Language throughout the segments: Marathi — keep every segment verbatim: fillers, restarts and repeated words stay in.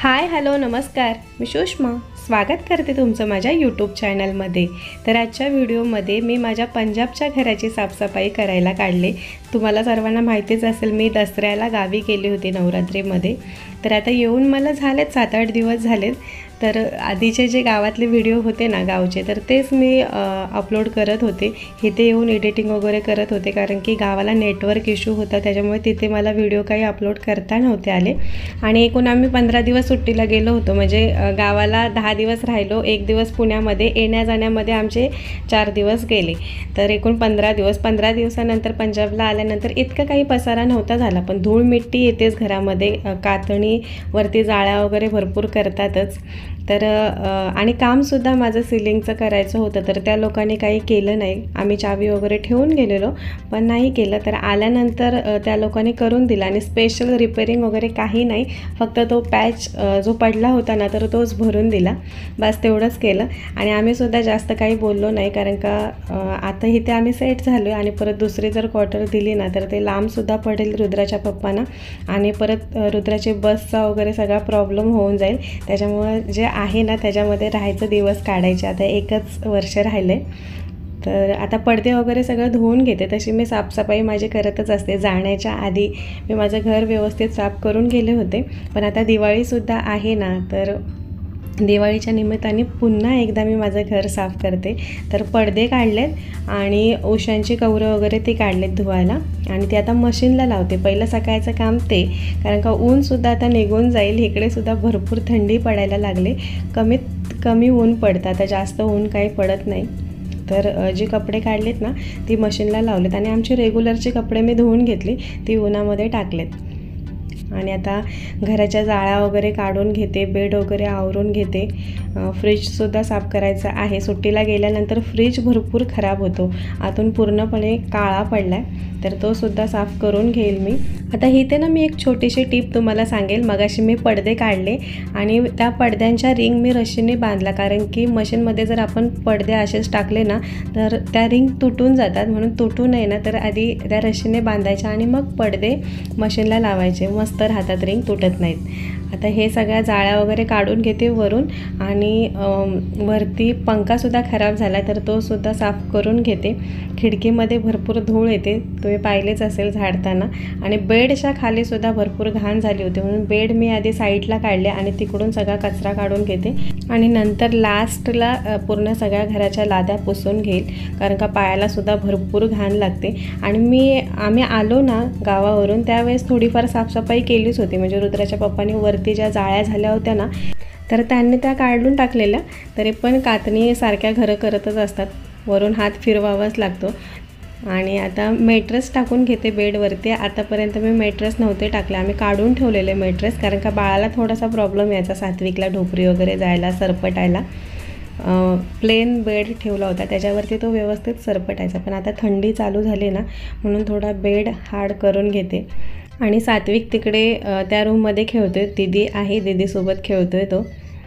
हाय हॅलो नमस्कार, मी सुषमा स्वागत करते तुमचं माझ्या यूट्यूब चॅनलमध्ये। तर आजच्या व्हिडिओमध्ये मी माझ्या पंजाबच्या घराची साफसफाई करायला काढले। तुम्हाला सर्वांना माहितीच असेल मी दसऱ्याला गावी गेले होते नवरात्रीमध्ये। तर आता येऊन मला झालेत सात आठ दिवस झालेत। तर आधीचे जे गावातले व्हिडिओ होते ना गावचे, तर तेच मी अपलोड करत होते। इथे येऊन एडिटिंग वगैरे करत होते, कारण की गावाला नेटवर्क इश्यू होता, त्याच्यामुळे तिथे मला व्हिडिओ काही अपलोड करता नव्हते आले। आणि एकूण आम्ही पंधरा दिवस सुट्टीला गेलो होतो, म्हणजे गावाला दहा दिवस राहिलो, एक दिवस पुण्यामध्ये, येण्या जाण्यामध्ये आमचे चार दिवस गेले। तर एकूण पंधरा दिवस पंधरा दिवसानंतर पंजाबला आल्यानंतर इतका काही पसारा नव्हता झाला, पण धूळ मिट्टी येतेच घरामध्ये। कातणीवरती जाळ्या वगैरे भरपूर करतातच। तर आणि कामसुद्धा माझं सिलिंगचं करायचं होतं, तर त्या लोकांनी काही केलं नाही। आम्ही चावी वगैरे ठेवून गेलेलो, पण नाही केलं। तर आल्यानंतर त्या लोकांनी करून दिला, आणि स्पेशल रिपेअरिंग वगैरे काही नाही, फक्त तो पॅच जो पडला होता ना, तर तोच भरून दिला, बस तेवढंच केलं। आणि आम्हीसुद्धा जास्त काही बोललो नाही, कारण का आता इथे आम्ही सेट झालो आहे, आणि परत दुसरी जर क्वार्टर दिली ना, तर ते लांबसुद्धा पडेल रुद्राच्या पप्पांना, आणि परत रुद्राची बसचा वगैरे सगळा प्रॉब्लेम होऊन जाईल। त्याच्यामुळे जे आहे ना त्याच्यामध्ये राहायचं, दिवस काढायचे। आता एकच वर्ष राहिले, तर आता पडदे वगैरे सगळं धुवून घेते। तशी मी साफसफाई माझी करतच असते। जाण्याच्या आधी मी माझं घर व्यवस्थित साफ करून गेले होते, पण आता दिवाळीसुद्धा आहे ना, तर दिवाळीच्या निमित्ताने पुन्हा एकदा मी माझं घर साफ करते। तर पडदे काढलेत आणि उशांची कवरं वगैरे ती काढलेत धुवायला, आणि ते आता मशीनला लावते। पहिलं सकाळचं काम ते, कारण का ऊनसुद्धा आता निघून जाईल। इकडेसुद्धा भरपूर थंडी पडायला लागली, कमीत कमी ऊन पडतं, आता जास्त ऊन काही पडत नाही। तर जी कपडे काढलेत ना ती मशीनला लावलेत, आणि आमची रेग्युलरची कपडे मी धुवून घेतली, ती उन्हामध्ये टाकलेत। आणि आता घराच्या जाळ्या वगैरे काढून घेते, बेड वगैरे आवरून घेते। फ्रीजसुद्धा साफ करायचं आहे। सुट्टीला गेल्यानंतर फ्रीज भरपूर खराब होतो, आतून पूर्णपणे काळा पडला आहे, तर तो सुद्धा साफ करून घेईल मी। आता इथे ना मी एक छोटीशी टिप तुम्हाला सांगेल। मगाशी मी पडदे काढले, आणि त्या पडद्यांच्या रिंग मी रश्शीने बांधला, कारण की मशीनमध्ये जर आपण पडदे असेच टाकले ना, तर त्या रिंग तुटून जातात। म्हणून तुटू नये ना, तर आधी त्या रश्शीने बांधायच्या, आणि मग पडदे मशीनला लावायचे, मस्त राहतात, रिंग तुटत नाहीत। आता हे सगळ्या जाळ्या वगैरे काढून घेते वरून, आणि वरती पंखासुद्धा खराब झाला, तर तो सुद्धा साफ करून घेते। खिडकीमध्ये भरपूर धूळ येते, तुम्ही पाहिलेच असेल झाडताना। आणि बेडच्या खालीसुद्धा भरपूर घाण झाली होती, म्हणून बेड मी आधी साईडला काढले, आणि तिकडून सगळा कचरा काढून घेते, आणि नंतर लास्टला पूर्ण सगळ्या घराच्या लाद्या पुसून घेईल, कारण का पायालासुद्धा भरपूर घाण लागते। आणि मी आम्ही आलो ना गावावरून, त्यावेळेस थोडीफार साफसफाई केलीच होती, म्हणजे रुद्राच्या पप्पांनी वरती ज्या जाळ्या झाल्या होत्या ना, तर त्यांनी त्या काढून टाकलेल्या। तरी पण कातणी सारख्या घरं करतच असतात, वरून हात फिरवावाच लागतो। आणि आता मेट्रेस टाकून घेते बेडवरती। आतापर्यंत मी मेट्रेस नव्हते टाकले, आम्ही काढून ठेवलेले मेट्रेस, कारण का बाळाला थोडासा प्रॉब्लेम यायचा सातवीकला ढोपरी वगैरे जायला, सरपटायला। प्लेन बेड ठेवला होता, त्याच्यावरती तो व्यवस्थित सरपटायचा, पण आता थंडी चालू झाली ना, म्हणून थोडा बेड हार्ड करून घेते। आणि सात्विक तिकडे त्या रूममध्ये खेळतोय, दीदी आहे, दीदीसोबत खेळतोय तो,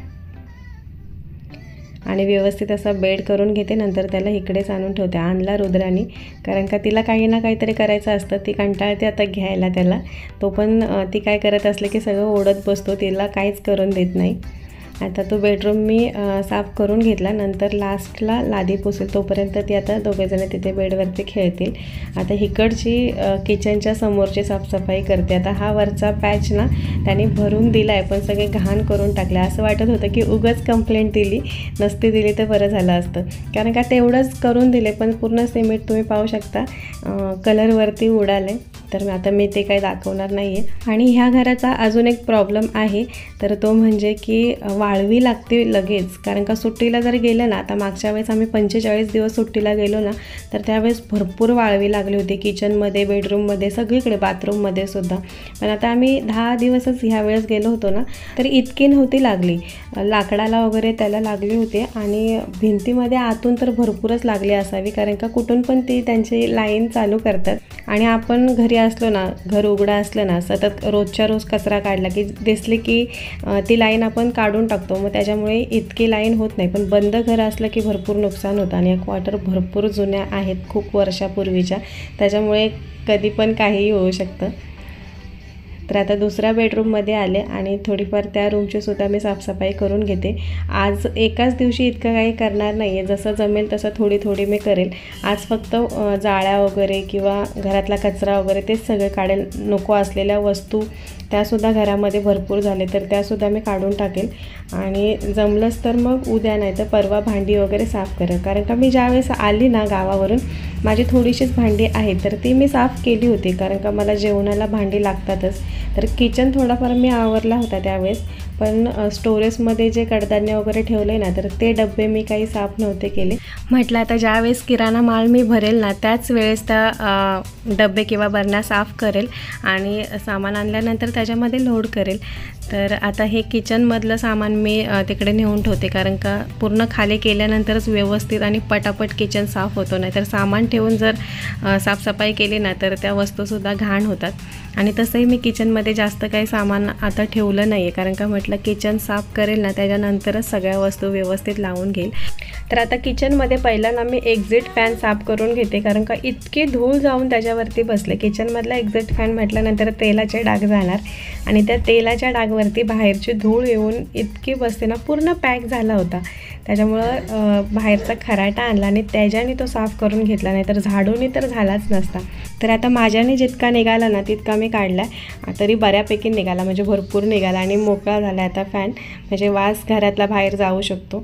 आणि व्यवस्थित असा बेड करून घेते। नंतर त्याला इकडेच आणून ठेवते। आणला रुद्रानी, कारण का तिला काही ना काहीतरी करायचं असतं, ती कंटाळते आता घ्यायला त्याला। तो पण ती काय करत असले की सगळं ओढत बसतो, तिला काहीच करून देत नाही। आता तो बेडरूम मी साफ करून घेतला, नंतर लास्टला लादी पुसेल, तोपर्यंत ती आता दोघेजण तिथे बेडवरती खेळतील। आता इकडची किचनच्या समोरची साफसफाई करते। आता हा वरचा पॅच ना त्याने भरून दिला आहे, पण सगळे घाण करून टाकले। असं वाटत होतं की उगाच कंप्लेंट दिली, नसती दिली तर बरं झालं असतं, कारण का तेवढंच करून दिले, पण पूर्ण सिमेंट तुम्ही पाहू शकता कलरवरती उडाले। तर आता मी ते काही दाखवणार नाही आहे। आणि ह्या घराचा अजून एक प्रॉब्लेम आहे, तर तो म्हणजे की वाळवी लागते लगेच, कारण का सुट्टीला जर गेलं ना, आता मागच्या वेळेस आम्ही पंचेचाळीस दिवस सुट्टीला गेलो ना, तर त्यावेळेस भरपूर वाळवी लागली होती, किचनमध्ये, बेडरूममध्ये, सगळीकडे, बाथरूममध्ये सुद्धा। पण आता आम्ही दहा दिवसच ह्या वेळेस गेलो होतो ना, तर इतकी नव्हती लागली, लाकडाला वगैरे त्याला लागली होती, आणि भिंतीमध्ये आतून तर भरपूरच लागली असावी, कारण का कुठून पण ती त्यांची लाईन चालू करतात। आणि आपण घरी असलो ना, घर उघडं असलं ना, सतत रोजच्या रोज कचरा काढला की दिसली की ती लाईन आपण काढून टाकतो, मग त्याच्यामुळे इतकी लाईन होत नाही। पण बंद घर असलं की भरपूर नुकसान होतं, आणि क्वार्टर भरपूर जुन्या आहेत, खूप वर्षापूर्वीच्या, त्याच्यामुळे कधी पण काहीही होऊ शकतं। तर आता दुसऱ्या बेडरूममध्ये आले आणि थोडीफार त्या रूमची सुद्धा मी साफसफाई करून घेते। आज एकाच दिवशी इतकं काही करणार नाही आहे, जसं जमेल तसं थोडी थोडी मी करेल। आज फक्त जाळ्या वगैरे किंवा घरातला कचरा वगैरे तेच सगळे काढेल। नको असलेल्या वस्तू त्यासुद्धा घरामध्ये भरपूर झाले तर त्यासुद्धा मी काढून टाकेल आणि जमलंच तर मग उद्या नाही तर परवा भांडी वगैरे साफ करेल। कारण का मी ज्यावेळेस आली ना गावावरून माझी थोडीशीच भांडी आहेत तर ती मी साफ केली होती, कारण का मला जेवणाला भांडी लागतातच। तर किचन थोडाफार मी आवरला होता त्यावेळेस, पण स्टोरेजमध्ये जे कडधान्य वगैरे ठेवले ना तर ते डबे मी काही साफ नव्हते केले। म्हटलं आता ज्यावेळेस किराणा माल मी भरेल ना त्याच वेळेस त्या डबे किंवा बरण्या साफ करेल आणि सामान आणल्यानंतर त्याच्यामध्ये लोड करेल। तर आता हे किचनमधलं सामान मी तिकडे नेऊन ठेवते, कारण का पूर्ण खाली केल्यानंतरच व्यवस्थित आणि पटापट किचन साफ होतो। नाही तर सामान ठेवून जर साफसफाई केली ना तर त्या वस्तूसुद्धा घाण होतात। आणि तसंही मी किचनमध्ये जास्त काही सामान आता ठेवलं नाही आहे, कारण का म्हटलं किचन साफ करेल ना त्याच्यानंतरच सगळ्या वस्तू व्यवस्थित लावून घेईल। तर आता किचनमध्ये पहिल्यांदा मी एक्झिट फॅन साफ करून घेते, कारण का इतकी धूळ जाऊन त्याच्यावरती बसले। किचनमधला एक्झिट फॅन म्हटल्यानंतर तेलाचे डाग जाणार आणि त्या तेलाच्या डागवरती बाहेरची धूळ येऊन इतकी बसते ना, पूर्ण पॅक झाला होता। त्याच्यामुळं बाहेरचा खराटा आणला आणि त्याच्याने तो साफ करून घेतला, नाही तर झाडूनी तर झालाच नसता। तर आता माझ्याने जितका निघाला ना तितका मी काढला, तरी बऱ्यापैकी निघाला, म्हणजे भरपूर निघाला आणि मोकळा झाला आता फॅन, म्हणजे वास घरातला बाहेर जाऊ शकतो।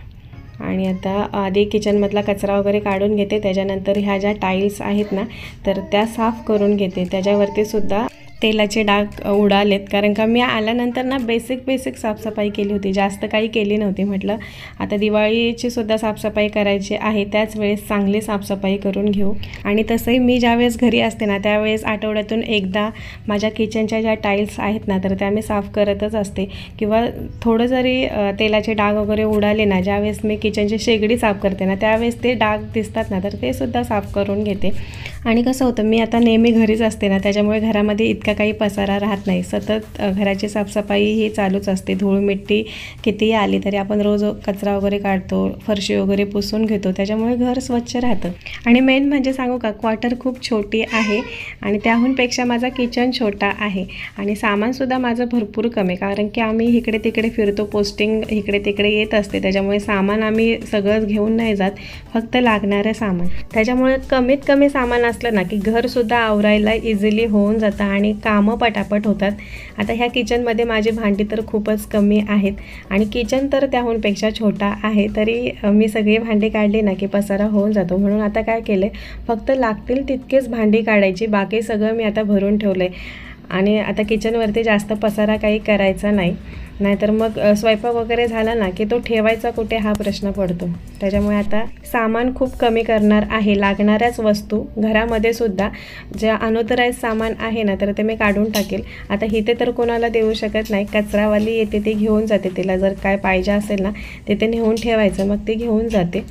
आणि आता आधी किचनमधला कचरा वगैरे काढून घेते, त्याच्यानंतर ह्या ज्या टाईल्स आहेत ना तर त्या साफ करून घेते। त्याच्यावरती सुद्धा तेलाचे डाग उडालेत, कारण का मी आल्यानंतर ना बेसिक बेसिक साफसफाई केली होती, जास्त काही केली नव्हती। म्हटलं आता दिवाळीची सुद्धा साफसफाई करायची आहे, त्याच वेळेस चांगली साफसफाई करून घेऊ। आणि तसंही मी ज्यावेळेस घरी असते ना त्यावेळेस आठवड्यातून एकदा माझ्या किचनच्या ज्या टाईल्स आहेत ना तर त्या मी साफ करतच असते, किंवा थोडं जरी तेलाचे डाग वगैरे उडाले ना ज्यावेळेस मी किचनची शेगडी साफ करते ना त्यावेळेस ते डाग दिसतात ना तर ते सुद्धा साफ करून घेते। आणि कसं होतं मी आता नेहमी घरीच असते ना, त्याच्यामुळे घरामध्ये इतका काही पसारा राहत नाही, सतत घराची साफसफाई ही चालूच असते। धूळ मिट्टी कितीही आली तरी आपण रोज कचरा वगैरे काढतो, फरशी वगैरे पुसून घेतो, त्याच्यामुळे घर स्वच्छ राहतं। आणि मेन म्हणजे सांगू का, क्वार्टर खूप छोटी आहे आणि त्याहूनपेक्षा माझा किचन छोटा आहे आणि सामानसुद्धा माझं भरपूर कमी, कारण की आम्ही इकडे तिकडे फिरतो, पोस्टिंग इकडे तिकडे येत असते, त्याच्यामुळे सामान आम्ही सगळंच घेऊन नाही जात, फक्त लागणारं सामान। त्याच्यामुळे कमीत कमी सामान असलं ना की घरसुद्धा आवरायला इझिली होऊन जातं आणि कामं पटापट होतात। आता ह्या किचनमध्ये माझी भांडी तर खूपच कमी आहेत आणि किचन तर त्याहूनपेक्षा छोटा आहे, तरी मी सगळी भांडी काढली ना की पसारा होऊन जातो। म्हणून आता काय केलं, फक्त लागतील तितकेच भांडी काढायची, बाकी सगळं मी आता भरून ठेवलं आहे। आणि आता किचनवरती जास्त पसारा काही करायचा नाही, नाहीतर मग स्वयंपाक वगैरे झाला ना की तो ठेवायचा कुठे हा प्रश्न पडतो। त्याच्यामुळे आता सामान खूप कमी करणार आहे, लागणाऱ्याच वस्तू घरामध्ये सुद्धा ज्या अनॉथराइज सामान आहे ना तर ते मी काढून टाकेल। आता इथे तर कोणाला देऊ शकत नाही, कचरावाली येते ती घेऊन जाते, तिला जर काय पाहिजे असेल ना तिथे नेऊन ठेवायचं, मग ती घेऊन जाते।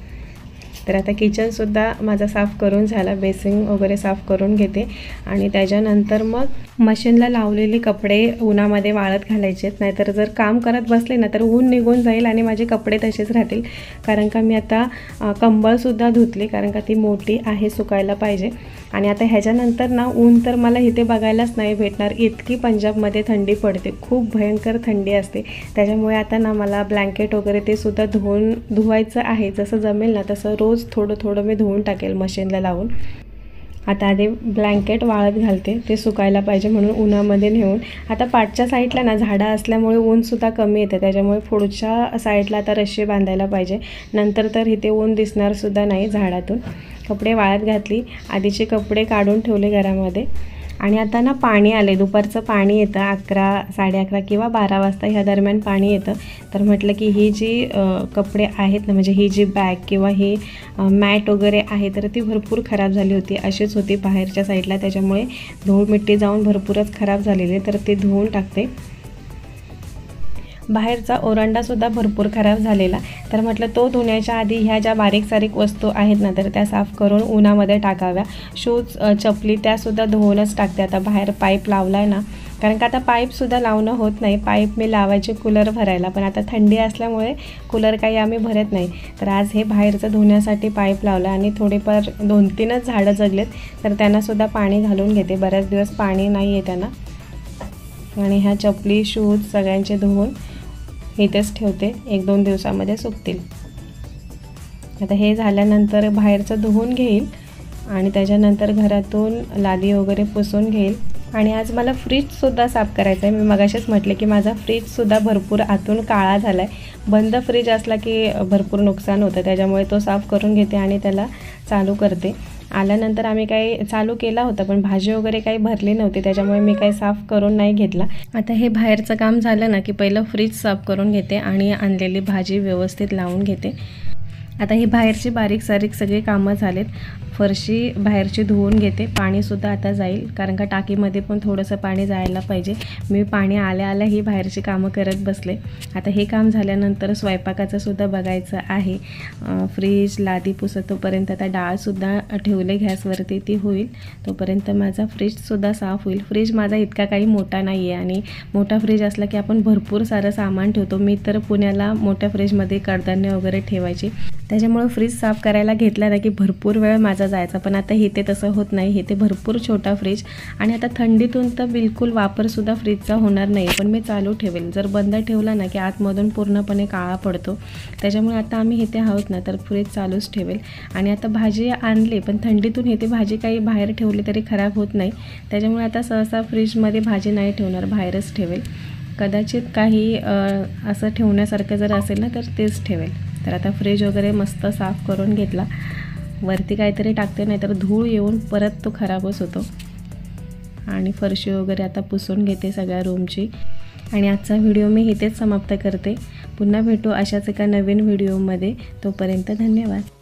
तर आता किचनसुद्धा माझा साफ करून झाला, बेसिंग वगैरे साफ करून घेते आणि त्याच्यानंतर मग मशीनला लावलेले कपडे उन्हामध्ये वाळत घालायचे आहेत, नाहीतर जर काम करत बसले ना तर ऊन निघून जाईल आणि माझे कपडे तसेच राहतील। कारण का मी आता कंबळसुद्धा धुतली, कारण का ती मोठी आहे, सुकायला पाहिजे। आणि आता ह्याच्यानंतर ना ऊन तर मला इथे बघायलाच नाही भेटणार, इतकी पंजाबमध्ये थंडी पडते, खूप भयंकर थंडी असते। त्याच्यामुळे आता ना मला ब्लँकेट वगैरे ते सुद्धा धुवून धुवायचं आहे, जसं जमेल ना तसं रोज थोडं थोडं मी धुवून टाकेल मशीनला लावून। आता आधी ब्लँकेट वाळत घालते, ते सुकायला पाहिजे म्हणून उन्हामध्ये नेऊन। आता पाठच्या साईडला ना झाडं असल्यामुळे ऊनसुद्धा कमी येते, त्याच्यामुळे पुढच्या साईडला आता रश्शी बांधायला पाहिजे, नंतर तर इथे ऊन दिसणारसुद्धा नाही झाडातून। कपडे वाळत घातली, आधीचे कपडे काढून ठेवले घरामध्ये। आणि आता ना पाणी आले, दुपारचं पाणी येतं अकरा साडे अकरा किंवा बारा वाजता ह्या दरम्यान पाणी येतं। तर म्हटलं की ही जी कपडे आहेत ना, म्हणजे ही जी बॅग किंवा ही मॅट वगैरे आहे तर ती भरपूर खराब झाली होती, अशीच होती बाहेरच्या साईडला, त्याच्यामुळे धूळ मिट्टी जाऊन भरपूरच खराब झालेली, तर ते धुवून टाकते। बाहेरचा ओरंडासुद्धा भरपूर खराब झालेला, तर म्हटलं तो धुण्याच्या आधी ह्या ज्या बारीक सारीक वस्तू आहेत ना तर त्या साफ करून उन्हामध्ये टाकाव्या। शूज चपली त्यासुद्धा धुवूनच टाकते। आता बाहेर पाईप लावला आहे ना, कारण का आता पाईपसुद्धा लावणं होत नाही, पाईप मी लावायचे कूलर भरायला, पण आता थंडी असल्यामुळे कूलर काही आम्ही भरत नाही। तर आज हे बाहेरचं धुण्यासाठी पाईप लावलं आणि थोडेफार दोन तीनच झाडं जगलेत तर त्यांनासुद्धा पाणी घालून घेते, बऱ्याच दिवस पाणी नाही आहे त्यांना। आणि ह्या चपली शूज सगळ्यांचे धुवून इथेच ठेवते, एक दोन दिवसामध्ये सुकतील. आता हे झाल्यानंतर बाहेरचं धुवून घेईल आणि त्याच्यानंतर घरातून लादी वगैरे पुसून घेईल. आणि आज मला फ्रीजसुद्धा साफ करायचं आहे. मी मगाशीच म्हटले की माझा फ्रीजसुद्धा भरपूर आतून काळा झाला आहे. बंद फ्रीज असला की भरपूर नुकसान होतं, त्याच्यामुळे तो साफ करून घेते आणि त्याला चालू करते. आल्यानंतर आम्ही काही चालू केला होता पण भाजी वगैरे काही भरली नव्हती, त्याच्यामुळे मी काही साफ करून नाही घेतला. आता हे बाहेरचं काम झालं ना की पहिलं फ्रीज साफ करून घेते आणि आणलेली भाजी व्यवस्थित लावून घेते. आता ही बाहेरची बारीक सारीक सगळी कामं झालेत. फरशी बाहेरची धुवून घेते. पाणीसुद्धा आता जाईल, कारण का टाकीमध्ये पण थोडंसं पाणी जायला पाहिजे. मी पाणी आल्या आल्या ही बाहेरची कामं करत बसले. आता हे काम झाल्यानंतर स्वयंपाकाचं सुद्धा बघायचं आहे. फ्रीज लादी पुसत तोपर्यंत आता डाळसुद्धा ठेवले गॅसवरती, ती होईल तोपर्यंत माझा फ्रीजसुद्धा साफ होईल. फ्रीज माझा इतका काही मोठा नाही आहे आणि मोठा फ्रीज असला की आपण भरपूर सारं सामान ठेवतो. मी तर पुण्याला मोठ्या फ्रीजमध्ये कडधान्य वगैरे ठेवायची, त्याच्यामुळे फ्रीज साफ करायला घेतला ना की भरपूर वेळ माझा जायचा. पण आता इथे तसं होत नाही, इथे भरपूर छोटा फ्रीज आणि आता थंडीतून तर बिलकुल वापरसुद्धा फ्रीजचा होणार नाही, पण मी चालू ठेवेल. जर बंद ठेवला ना की आतमधून पूर्णपणे काळा पडतो, त्याच्यामुळे आता आम्ही इथे आहोत ना तर फ्रीज चालूच ठेवेल. आणि आता भाजी आणली पण थंडीतून इथे भाजी काही बाहेर ठेवली तरी खराब होत नाही, त्याच्यामुळे आता सहसा फ्रीजमध्ये भाजी नाही ठेवणार, बाहेरच ठेवेल. कदाचित काही असं ठेवण्यासारखं जर असेल ना तर तेच ठेवेल. तर आता फ्रीज वगैरे मस्त साफ करून घेतला. वरती काहीतरी टाकते, नाहीतर धूळ येऊन परत तो खराबच होतो. आणि फरशी वगैरे आता पुसून घेते सगळ्या रूमची. आणि आजचा व्हिडिओ मी इथेच समाप्त करते. पुन्हा भेटू अशाच एका नवीन व्हिडिओमध्ये. तोपर्यंत धन्यवाद.